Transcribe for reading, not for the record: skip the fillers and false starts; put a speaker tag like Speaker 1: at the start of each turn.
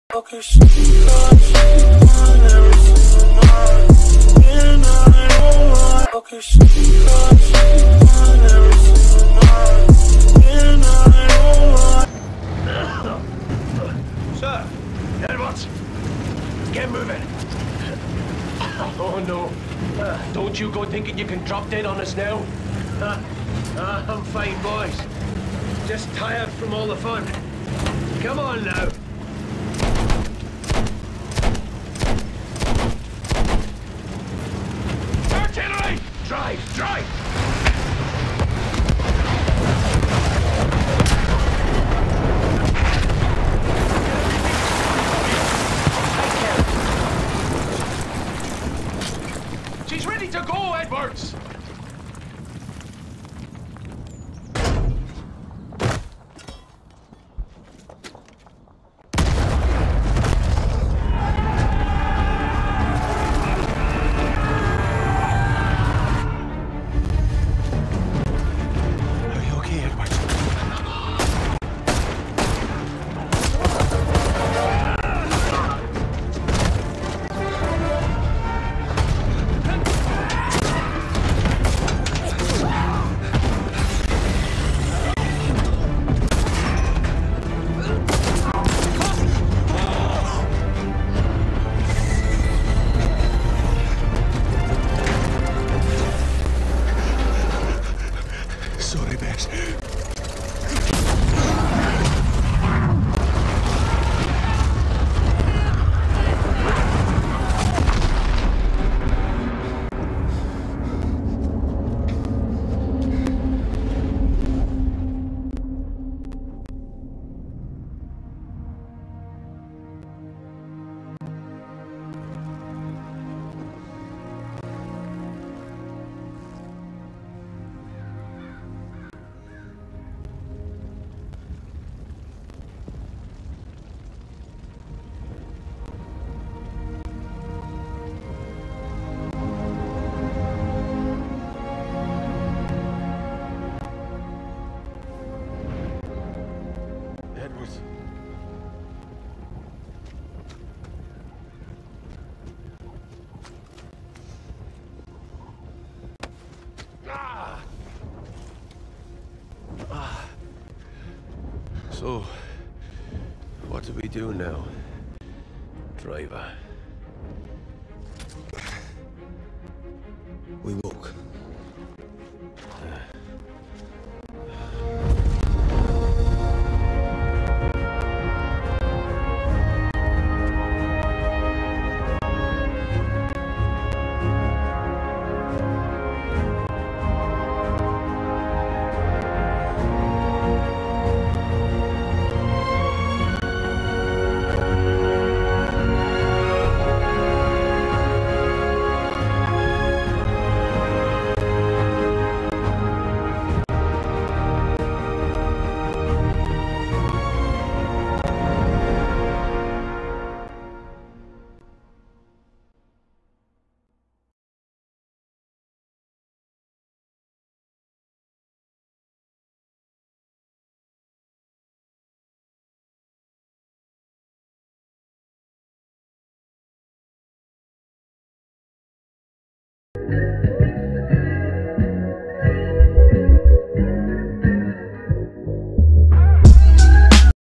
Speaker 1: Okay, she loves mine every single night, and I know why. Okay, she loves mine every single night, and I know why.
Speaker 2: Sir, Edwards, get moving. Oh no, don't you go thinking you can drop dead on us now. I'm fine, boys. Just tired from all the fun. Come on now. Artillery! Drive, drive! She's ready to go, Edwards! Edwards.
Speaker 3: So, what do we do now, driver?
Speaker 4: We walk.